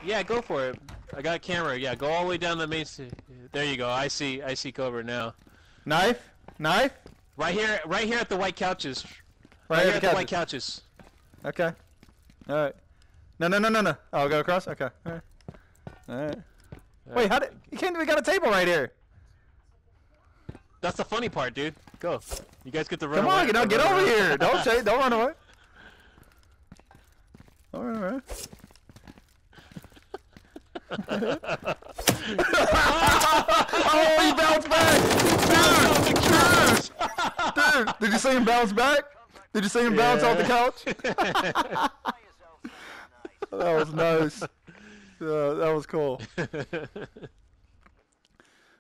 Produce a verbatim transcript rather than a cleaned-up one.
Yeah, go for it. I got a camera. Yeah, go all the way down the main. There you go. I see. I see Cobra now. Knife? Knife? Right here. Right here at the white couches. Right, Right here at at the the white couches. Okay. All right. No, no, no, no, no. Oh, I'll go across. Okay. All right. All right. Wait, how did you can't? We got a table right here. That's the funny part, dude. Go. You guys get to run Come away. on, get, on, get over around. here. Don't say. Don't run away. Don't run away. Oh, he bounced back! Dude! Dude! Did you see him bounce back? Did you see him bounce Yeah. off the couch? That was nice. Yeah, that was cool.